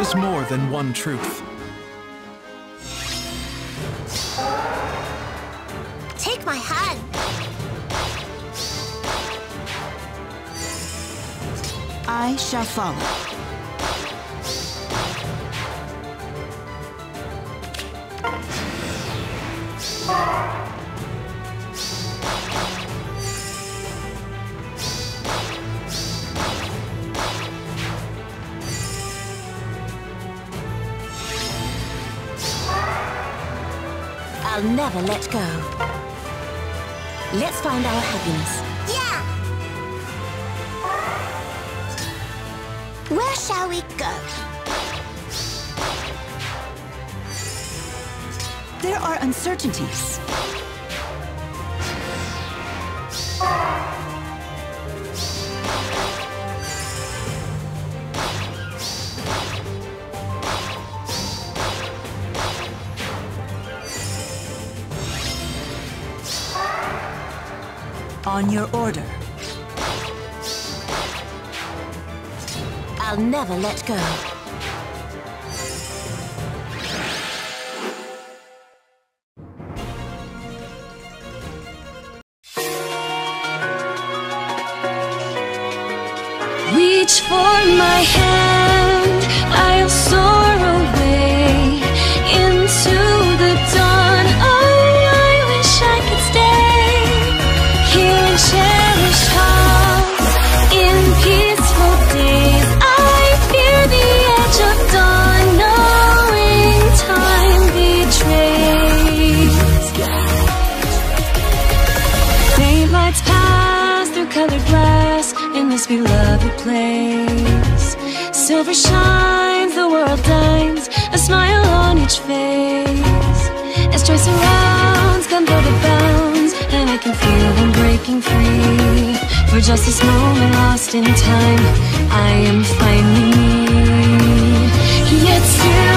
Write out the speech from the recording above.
is more than one truth. Take my hand. I shall follow. I'll never let go. Let's find our happiness. Yeah! Where shall we go? There are uncertainties. On your order. I'll never let go. Reach for my hand, I'll soar away into the dawn. Oh, I wish I could stay here and cherish hearts in peaceful days. I fear the edge of dawn, knowing time betrays. Faint lights pass through colored glass in this beloved place. Silver shines, the world dines, a smile on each face. As joy surrounds, come through the bounds, and I can feel them breaking free. For just this moment lost in time, I am finally me. Yet still